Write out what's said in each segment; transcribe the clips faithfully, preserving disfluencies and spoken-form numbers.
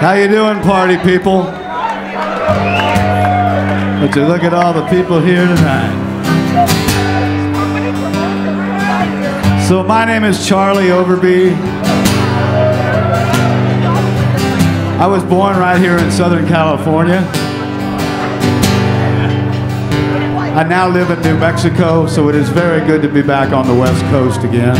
How you doing, party people? Would you look at all the people here tonight? So my name is Charlie Overbey. I was born right here in Southern California. I now live in New Mexico, so it is very good to be back on the West Coast again.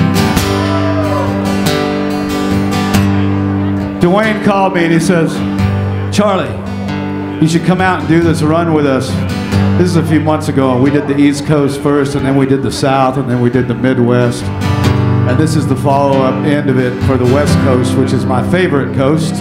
Dwayne called me and he says, Charlie, you should come out and do this run with us. This is a few months ago, and we did the East Coast first, and then we did the South, and then we did the Midwest. And this is the follow-up end of it for the West Coast, which is my favorite coast.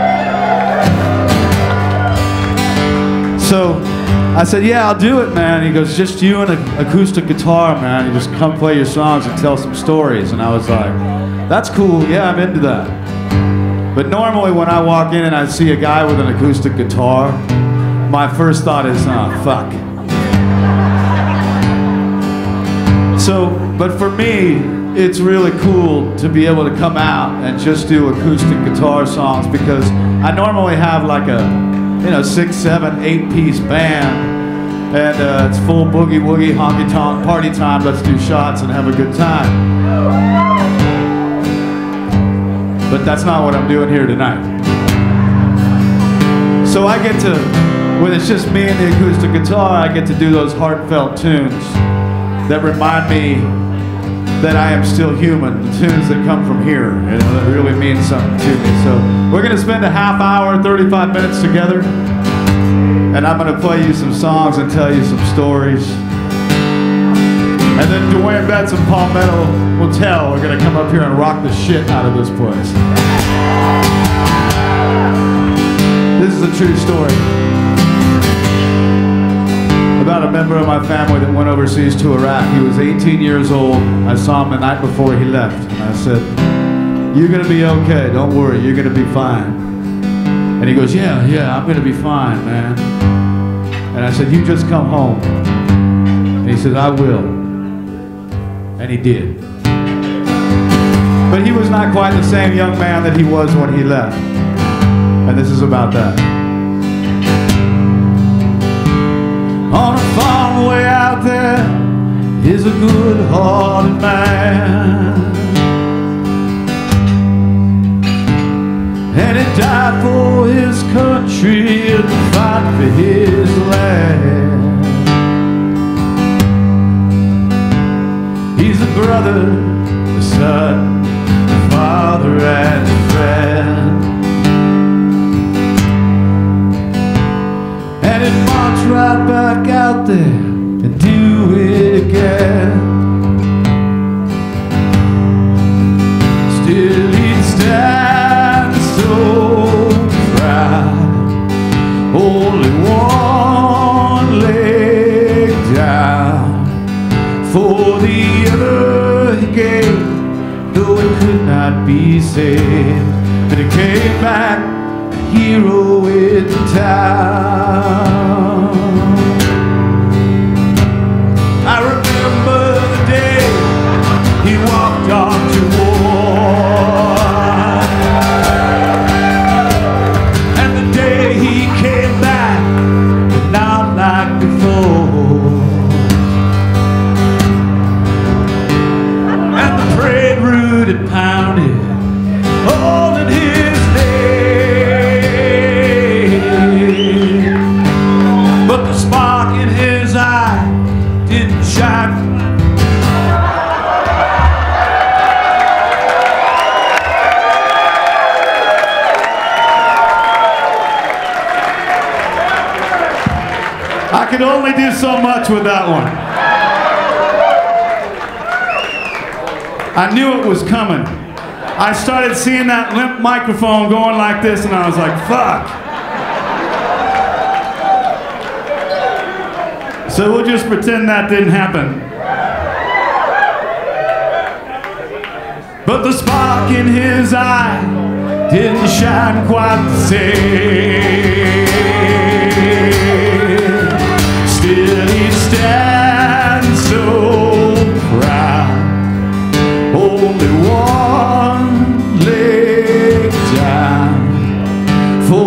So I said, yeah, I'll do it, man. He goes, just you and an acoustic guitar, man. You just come play your songs and tell some stories. And I was like, that's cool. Yeah, I'm into that. But normally when I walk in and I see a guy with an acoustic guitar, my first thought is, oh, fuck. So, but for me, it's really cool to be able to come out and just do acoustic guitar songs, because I normally have like a, you know, six, seven, eight piece band, and uh, it's full boogie woogie, honky tonk, party time, let's do shots and have a good time. But that's not what I'm doing here tonight. So I get to, when it's just me and the acoustic guitar, I get to do those heartfelt tunes that remind me that I am still human, the tunes that come from here, you know, that really mean something to me. So we're gonna spend a half hour, thirty-five minutes together, and I'm gonna play you some songs and tell you some stories. And then Dwayne Betts and Palmetto will tell. We're gonna come up here and rock the shit out of this place. This is a true story about a member of my family that went overseas to Iraq. He was eighteen years old. I saw him the night before he left. And I said, you're gonna be okay, don't worry, you're gonna be fine. And he goes, yeah, yeah, I'm gonna be fine, man. And I said, you just come home. And he said, I will. And he did. But he was not quite the same young man that he was when he left. And this is about that. On a farm way out there is a good-hearted man, and he died for his country and fought for his land. He's a brother, a son, a father, and a friend. And he'd march right back out there and do it again. Still he'd stand so proud, only one leg down. For the other he gave, though it could not be saved. But he came back a hero in town. I remember the day he walked off to war, and the day he came back, but not like before. And the parade route had pounded, holding his name, but the spark in his eye didn't shine. I could only do so much with that one. I knew it was coming. I started seeing that limp microphone going like this, and I was like, fuck. So we'll just pretend that didn't happen. But the spark in his eye didn't shine quite the same. Still he'd stand so proud, only one leg down. For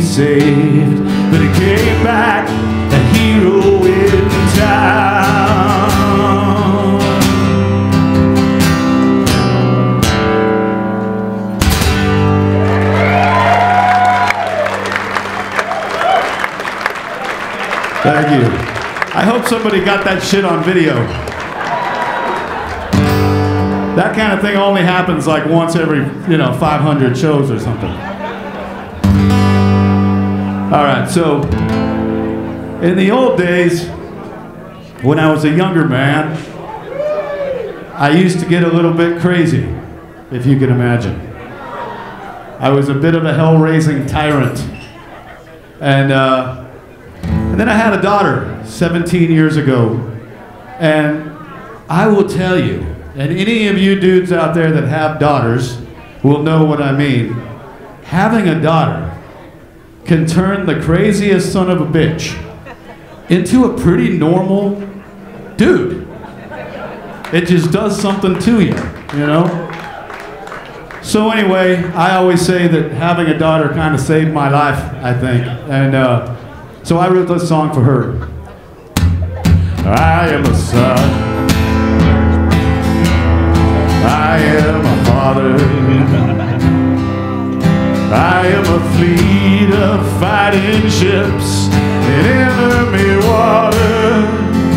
saved, but he came back a hero in town. Thank you. I hope somebody got that shit on video. That kind of thing only happens like once every, you know, five hundred shows or something. All right, so in the old days, when I was a younger man, I used to get a little bit crazy, if you can imagine. I was a bit of a hell-raising tyrant. And, uh, and then I had a daughter seventeen years ago. And I will tell you, and any of you dudes out there that have daughters will know what I mean. Having a daughter can turn the craziest son of a bitch into a pretty normal dude. It just does something to you, you know? So anyway, I always say that having a daughter kind of saved my life, I think. And uh, so I wrote this song for her. I am a son. I am a father. I am a fleet of fighting ships in enemy water,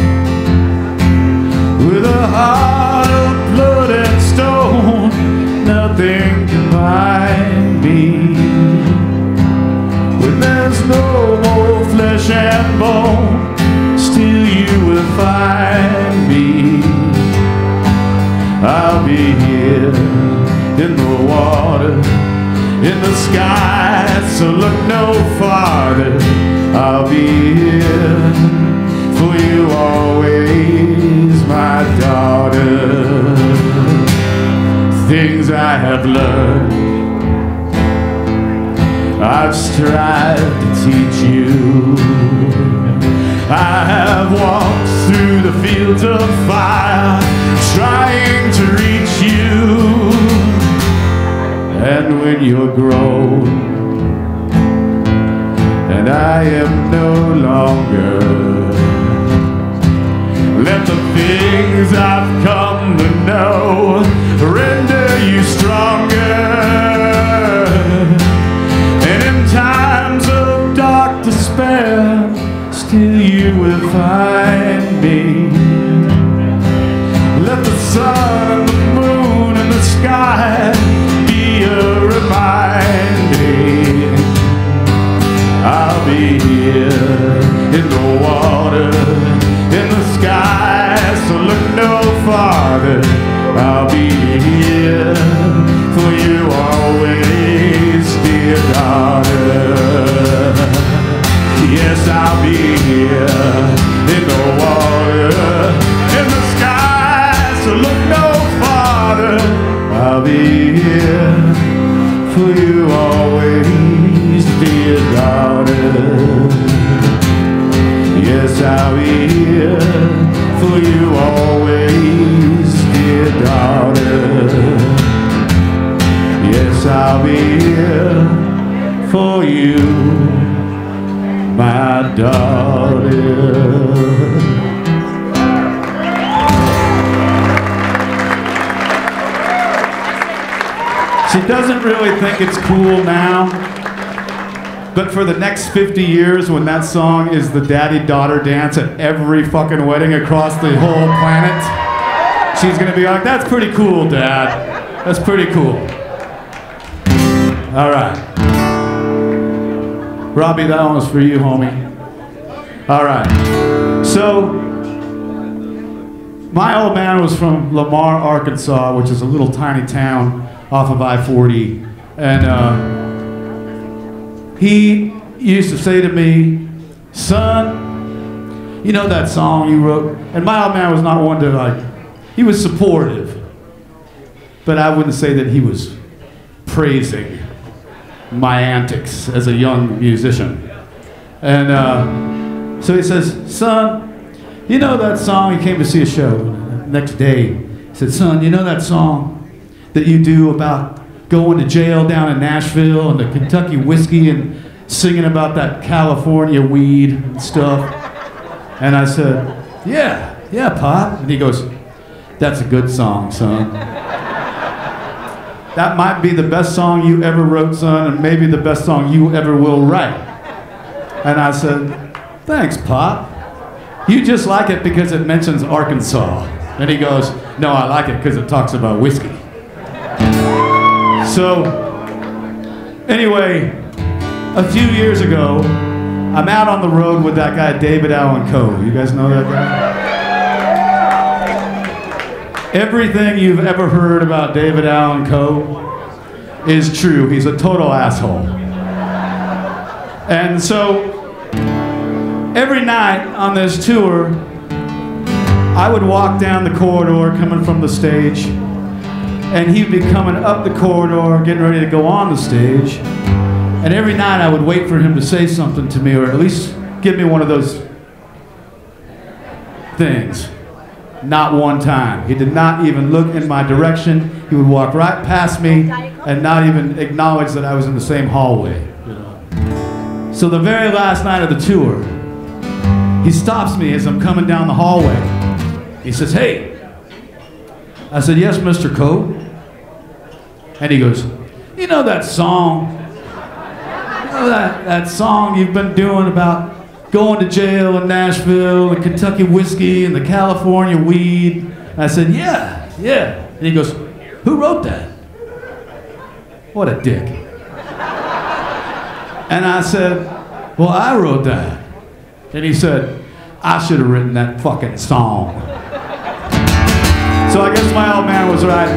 with a heart of blood and stone. Nothing can bind me. When there's no more flesh and bone, still you will find me. I'll be here in the water, in the sky, so look no farther. I'll be here for you always, my daughter. Things I have learned, I've strived to teach you. I have walked through the fields of fire, trying to reach you. And when you're grown, and I am no longer, let the things I've come to know render you stronger. And in times of dark despair, still you will find me. Let the sun, the moon, and the sky be a reminding. I'll be here in the water, in the sky, so look no farther. I'll be here for you always, dear daughter. Yes, I'll be here in the water, in the sky, so look no farther. I'll be here for you always, dear daughter. Yes, I'll be here for you always, dear daughter. Yes, I'll be here for you, my daughter. She doesn't really think it's cool now, but for the next fifty years, when that song is the daddy-daughter dance at every fucking wedding across the whole planet, she's gonna be like, that's pretty cool, Dad. That's pretty cool. All right. Robbie, that one was for you, homie. All right. So, my old man was from Lamar, Arkansas, which is a little tiny town off of I forty. And uh, he used to say to me, son, you know that song you wrote? And my old man was not one to like, he was supportive, but I wouldn't say that he was praising my antics as a young musician. And uh, so he says, son, you know that song? He came to see a show. The next day, he said, son, you know that song that you do about going to jail down in Nashville and the Kentucky whiskey and, singing about that California weed and stuff. And I said, yeah, yeah, Pop. And he goes, that's a good song, son. That might be the best song you ever wrote, son, and maybe the best song you ever will write. And I said, thanks, Pop. You just like it because it mentions Arkansas. And he goes, no, I like it because it talks about whiskey. So, anyway, a few years ago, I'm out on the road with that guy, David Allan Coe. You guys know that guy? Everything you've ever heard about David Allan Coe is true. He's a total asshole. And so, every night on this tour, I would walk down the corridor coming from the stage, and he'd be coming up the corridor, getting ready to go on the stage. And every night I would wait for him to say something to me, or at least give me one of those things. Not one time. He did not even look in my direction. He would walk right past me and not even acknowledge that I was in the same hallway. You know? So the very last night of the tour, he stops me as I'm coming down the hallway. He says, hey. I said, yes, Mister Coe. And he goes, you know that song? You know that, that song you've been doing about going to jail in Nashville, and Kentucky whiskey, and the California weed? And I said, yeah, yeah. And he goes, who wrote that? What a dick. And I said, well, I wrote that. And he said, I should have written that fucking song. So I guess my old man was right.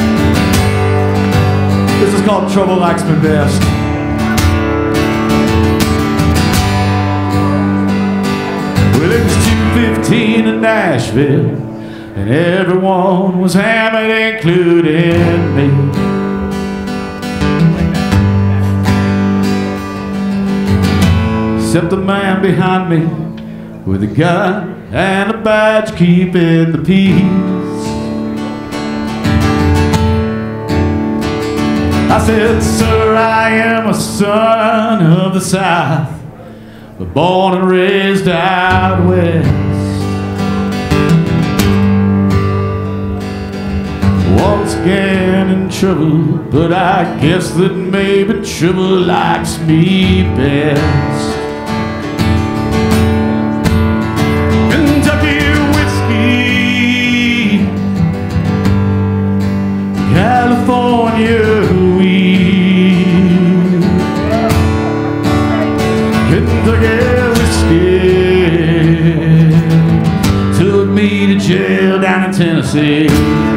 This is called Trouble Likes Me Best. Well, it was two fifteen in Nashville, and everyone was hammered, including me. Except the man behind me with a gun and a badge keeping the peace. I said, sir, I am a son of the South, but born and raised out west. Once again in trouble, but I guess that maybe trouble likes me best. Kentucky whiskey, California weed, Kentucky whiskey took me to jail down in Tennessee.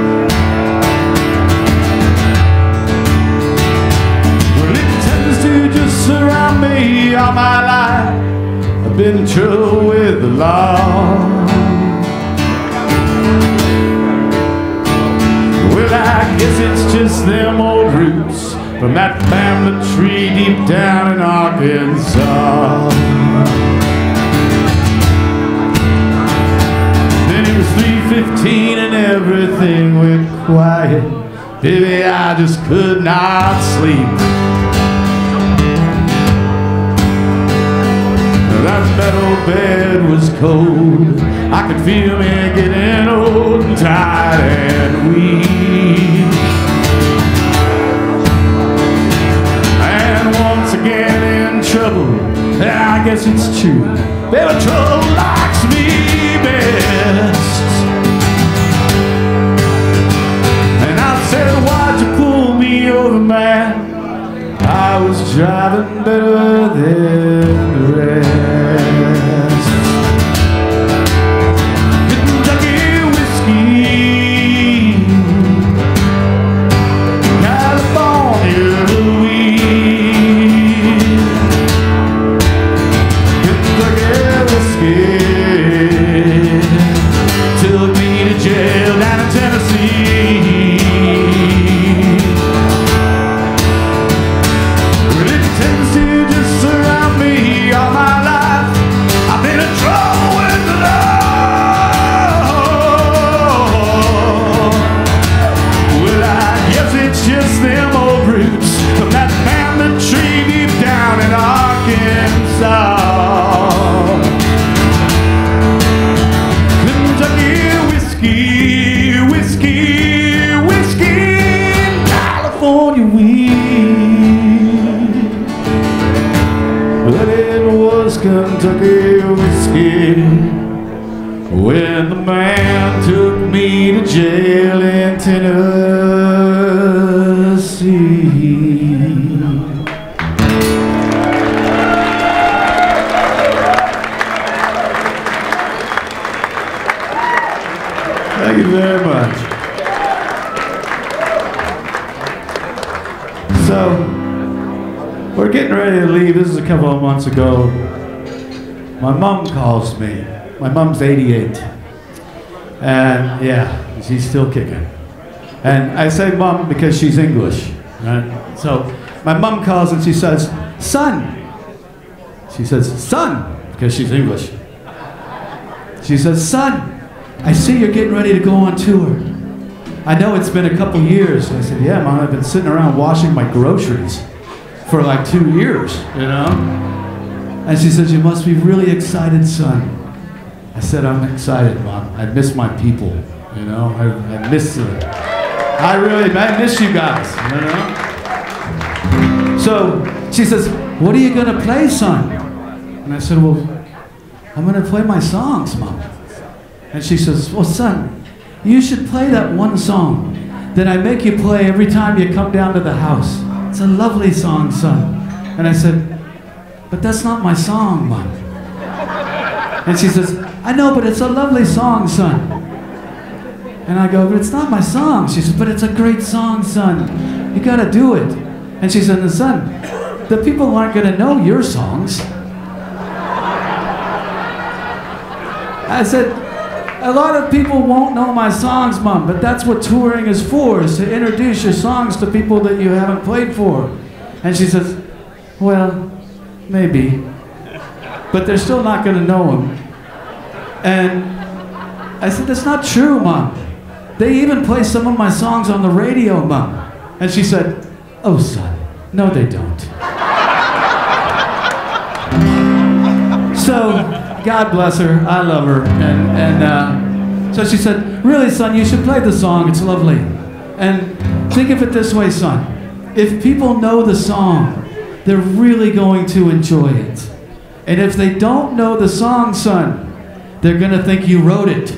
Well, it tends to just surround me all my life. I've been in trouble with the law. Well, I guess it's just them old roots from that family tree deep down in Arkansas. Then it was three fifteen and everything went quiet. Baby, I just could not sleep. That metal bed was cold. I could feel me getting old and tired and weak. And once again in trouble, yeah, I guess it's true. Baby, trouble likes me best. And I said, why'd you pull me over, man? I was driving better than the rest. Kentucky whiskey, California weed, Kentucky whiskey. when the man took me to jail in Tennessee. Thank you very much. So, we're getting ready to leave. This is a couple of months ago. My mom calls me. My mom's eighty-eight. And yeah, she's still kicking. And I say mom because she's English, right? So, my mom calls and she says, son. She says, son, because she's English. She says, son, I see you're getting ready to go on tour. I know it's been a couple years. I said, yeah, Mom, I've been sitting around washing my groceries for like two years, you know? And she says, you must be really excited, son. I said, I'm excited, Mom. I miss my people, you know? I, I miss them. I really, I miss you guys, you know? So she says, what are you gonna play, son? And I said, well, I'm gonna play my songs, Mom. And she says, well, son, you should play that one song that I make you play every time you come down to the house. It's a lovely song, son. And I said, but that's not my song, Mom. And she says, I know, but it's a lovely song, son. And I go, but it's not my song. She says, but it's a great song, son. You gotta do it. And she said, son, the people aren't gonna know your songs. I said, a lot of people won't know my songs, Mom, but that's what touring is for, is to introduce your songs to people that you haven't played for. And she says, well, maybe, but they're still not going to know them. And I said, that's not true, Mom. They even play some of my songs on the radio, Mom. And she said, oh, son, no, they don't. So, God bless her, I love her, and, and uh, so she said, really, son, you should play the song, it's lovely. And think of it this way, son, if people know the song, they're really going to enjoy it. And if they don't know the song, son, they're gonna think you wrote it.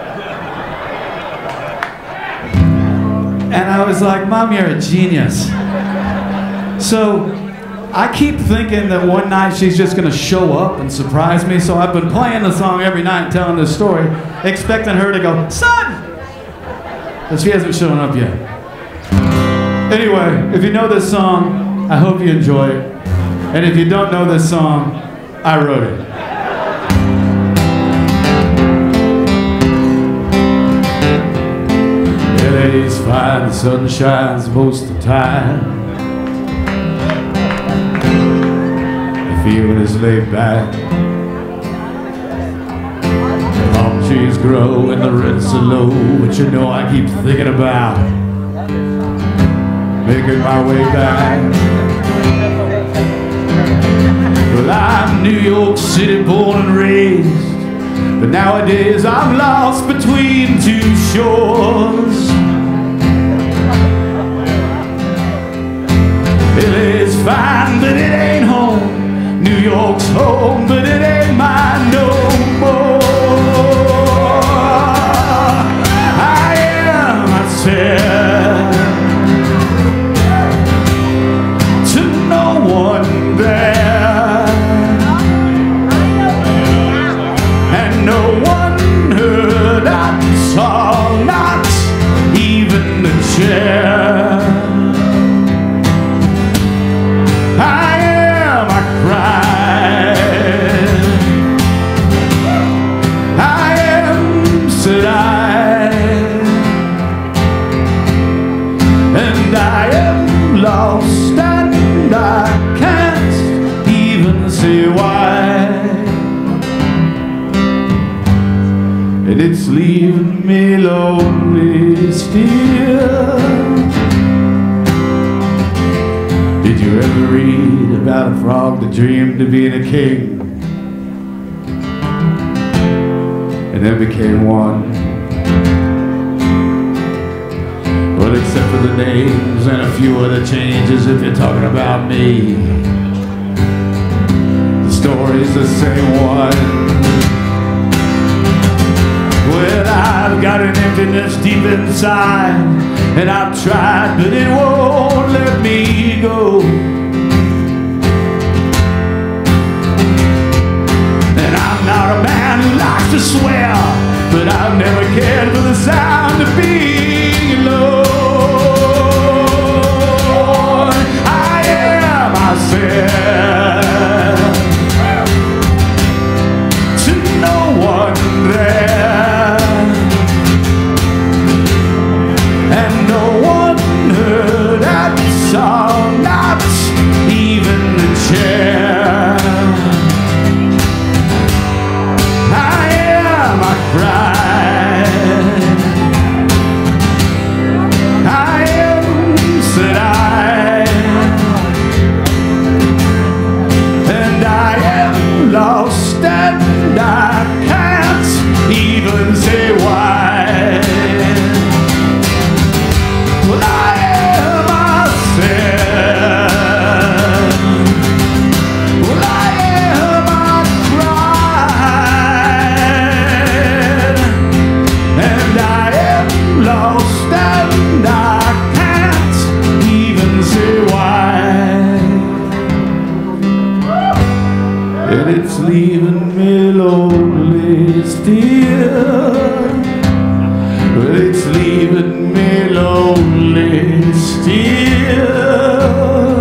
And I was like, Mom, you're a genius. So, I keep thinking that one night she's just going to show up and surprise me, so I've been playing the song every night and telling this story, expecting her to go, son! But she hasn't shown up yet. Anyway, if you know this song, I hope you enjoy it. And if you don't know this song, I wrote it. L A's fine, the sun shines most of the time. Feeling is laid back. Palm trees grow and the rents are low, but you know I keep thinking about making my way back. Well, I'm New York City born and raised, but nowadays I'm lost between two shores. L A's fine, but it ain't home. New York's home, but it ain't mine no more. I am, I said, to no one there, and no one heard, I saw not even the chair. Lost and I can't even say why, and it's leaving me lonely still. Did you ever read about a frog that dreamed of being a king and then became one? Well, except for the names and a few other changes, if you're talking about me, the story's the same one. got an emptiness deep inside, and I've tried, but it won't let me go. And I'm not a man who likes to swear, but I've never cared for the sound of being alone. I am myself to no one there, and no one heard that song, not even the chair. I am, I cried, I am, said I, and I am lost and I can't even say why. Well, I am myself. Well, I am, I cried, and I am lost and I can't even say why. And it's leaving me lonely still. But it's leaving me lonely still.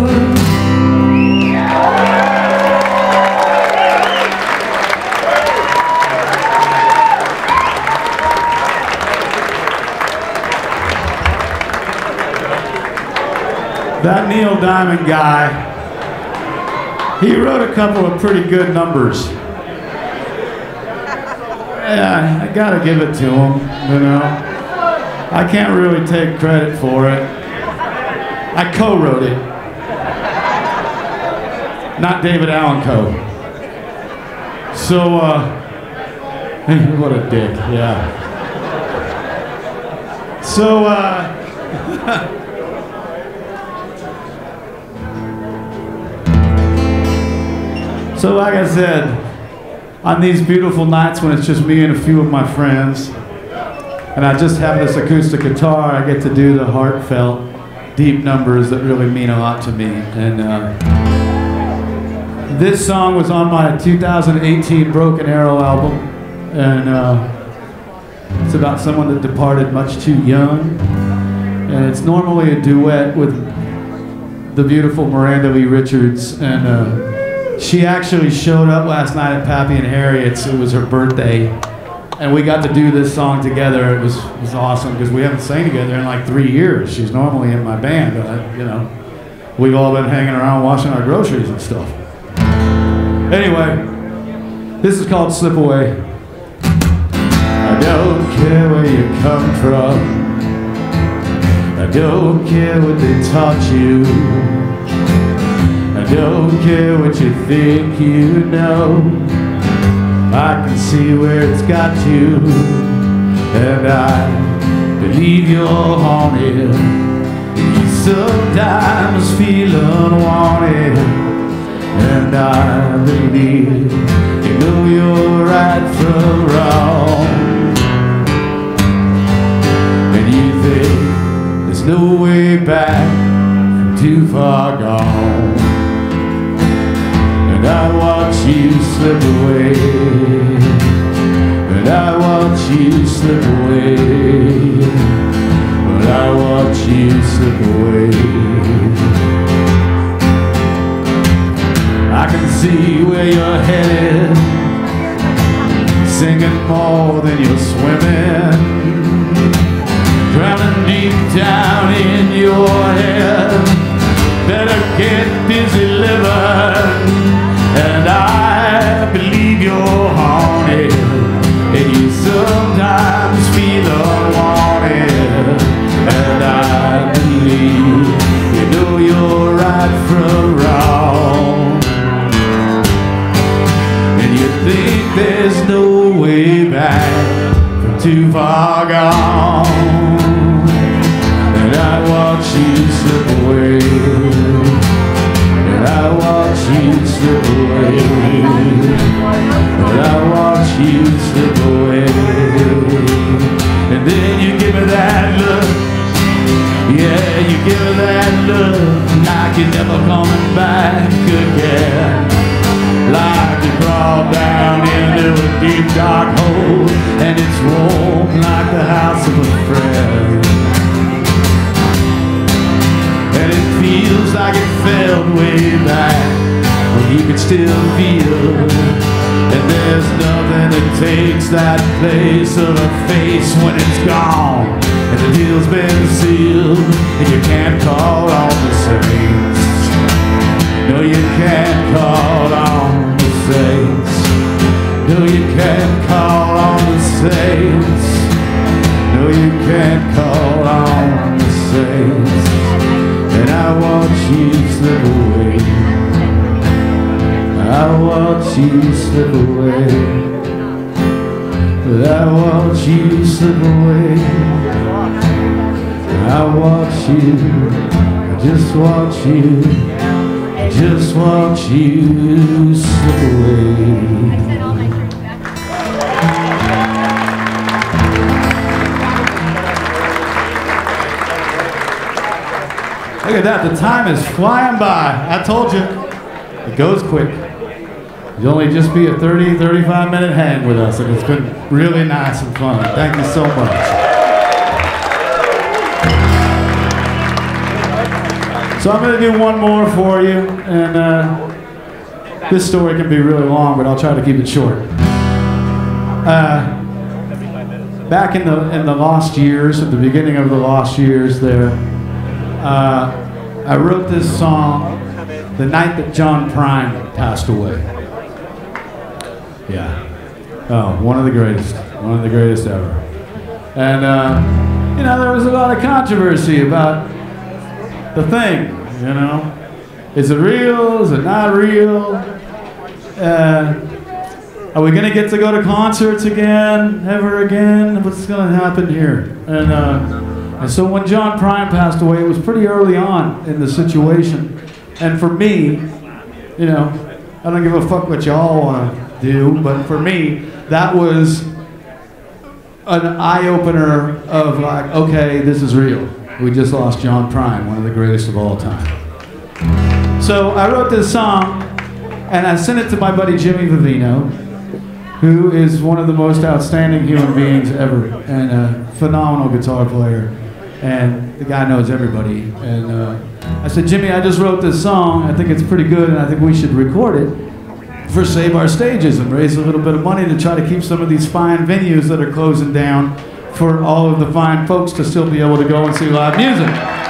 That Neil Diamond guy, he wrote a couple of pretty good numbers. Yeah, I gotta give it to him, you know. I can't really take credit for it. I co-wrote it. Not David Allen Co. So, uh, what a dick, yeah. So, uh, so like I said, on these beautiful nights when it's just me and a few of my friends, and I just have this acoustic guitar, I get to do the heartfelt, deep numbers that really mean a lot to me. And uh, this song was on my two thousand eighteen Broken Arrow album, and uh, it's about someone that departed much too young. And it's normally a duet with the beautiful Miranda Lee Richards, and uh, she actually showed up last night at Pappy and Harriet's. It was her birthday, and we got to do this song together. It was, it was awesome because we haven't sang together in like three years. She's normally in my band, but I, you know, we've all been hanging around washing our groceries and stuff. Anyway, this is called Slip Away. I don't care where you come from. I don't care what they taught you. I don't care what you think you know. I can see where it's got you, and I believe you're haunted. You sometimes feel unwanted, and I believe you know you're right from wrong. And you think there's no way back from too far gone. And I watch you slip away, and I watch you slip away, but I watch you slip away. I can see where you're headed, singing more than you're swimming, drowning deep down in your head. Better get busy living. And I believe you're haunted, and you sometimes feel unwanted. And I believe you know you're right from wrong. And you think there's no way back from too far gone. And I watch you slip away, and I watch you slip away, but I watch you slip away. And dark hole, and it's warm like the house of a friend. And it feels like it felt way back when you could still feel. And there's nothing that takes that place of a face when it's gone, and the deal's been sealed, and you can't call on the saints. No, you can't call on the saints. No, you can't call on the saints. No, you can't call on the saints. And I watch you slip away. I watch you slip away. I watch you slip away. I watch you. I just watch you. I just watch you slip away. Look at that, the time is flying by. I told you, it goes quick. You'll only just be a thirty, thirty-five minute hang with us, and it's been really nice and fun. Thank you so much. So I'm going to do one more for you, and uh, this story can be really long, but I'll try to keep it short. Uh, back in the in the lost years, at the beginning of the lost years there, uh, I wrote this song the night that John Prine passed away. Yeah. Oh, one of the greatest. One of the greatest ever. And, uh, you know, there was a lot of controversy about the thing, you know. Is it real? Is it not real? Uh, are we going to get to go to concerts again? Ever again? What's going to happen here? And, uh, and so when John Prine passed away, it was pretty early on in the situation. And for me, you know, I don't give a fuck what y'all want to do, but for me, that was an eye-opener of like, okay, this is real. We just lost John Prine, one of the greatest of all time. So I wrote this song, and I sent it to my buddy Jimmy Vivino, who is one of the most outstanding human beings ever, and a phenomenal guitar player, and the guy knows everybody. And uh, I said, Jimmy, I just wrote this song. I think it's pretty good, and I think we should record it for Save Our Stages and raise a little bit of money to try to keep some of these fine venues that are closing down for all of the fine folks to still be able to go and see live music.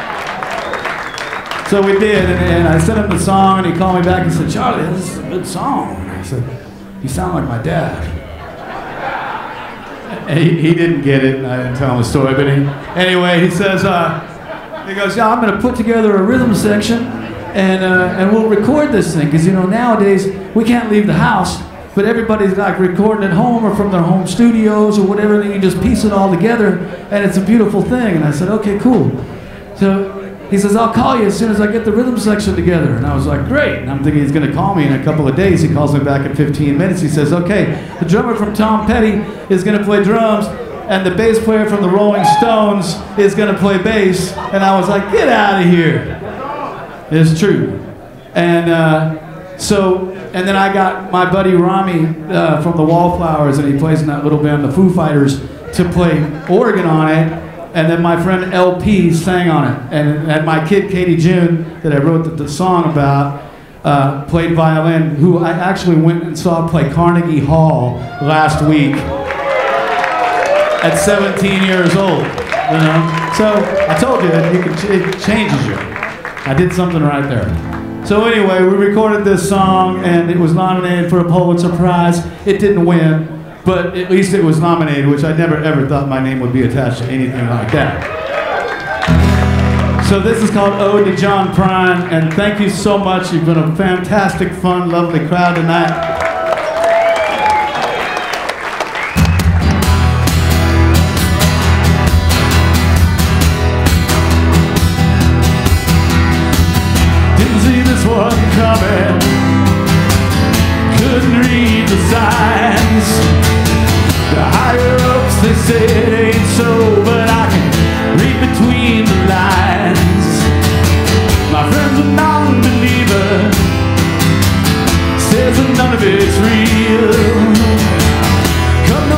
So we did, and, and I sent him the song, and he called me back and said, Charlie, this is a good song. And I said, you sound like my dad. And he, he didn't get it, and I didn't tell him the story, but he, anyway, he says, uh, he goes, yeah, I'm going to put together a rhythm section, and uh, and we'll record this thing, because you know nowadays we can't leave the house, but everybody's like recording at home or from their home studios or whatever, and you just piece it all together, and it's a beautiful thing. And I said, okay, cool. So he says, I'll call you as soon as I get the rhythm section together. And I was like, great. And I'm thinking he's going to call me in a couple of days. He calls me back in fifteen minutes. He says, okay, the drummer from Tom Petty is going to play drums, and the bass player from the Rolling Stones is going to play bass. And I was like, get out of here. It's true. And uh, so, and then I got my buddy Rami uh, from the Wallflowers, and he plays in that little band, the Foo Fighters, to play organ on it. And then my friend L P sang on it. And, and my kid Katie June, that I wrote the, the song about, uh, played violin, who I actually went and saw play Carnegie Hall last week at seventeen years old. You know? So I told you that you can, it changes you. I did something right there. So anyway, we recorded this song, and it was nominated for a Pulitzer Prize. It didn't win, but at least it was nominated, which I never ever thought my name would be attached to anything like that. So this is called Ode to John Prine, and thank you so much. You've been a fantastic, fun, lovely crowd tonight. Coming, couldn't read the signs. The higher ups, they say it ain't so, but I can read between the lines. My friend's a non-believer, says that none of it's real. Come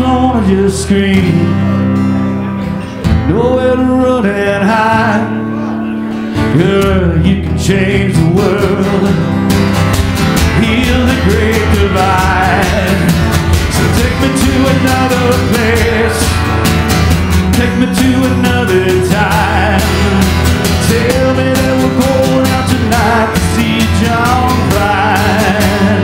I wanna just scream. Nowhere to run and hide. Girl, you can change the world, heal the great divide. So take me to another place, take me to another time. Tell me that we're going out tonight to see John Prine.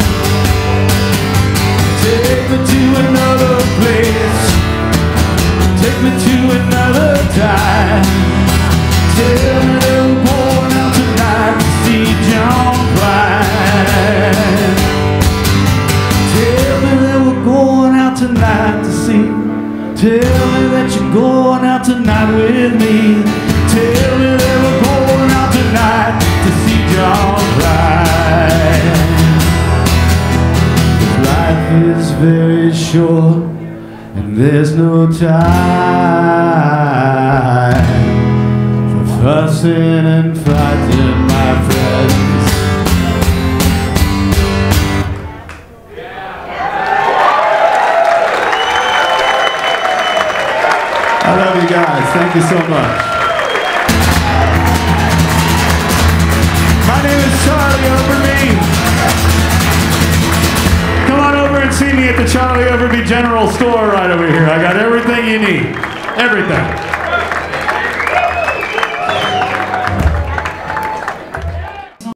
Take me to another place, take me to another time. Tell me that we're going out tonight to see John Prine. Tell me that we're going out tonight to see. Tell me that you're going out tonight with me. Tell me that we're going out tonight to see John Prine. Life is very short and there's no time for fussing and fighting, my friends. I love you guys. Thank you so much. My name is Charlie Overbey. Come on over and see me at the Charlie Overbey General Store right over here. I got everything you need. Everything.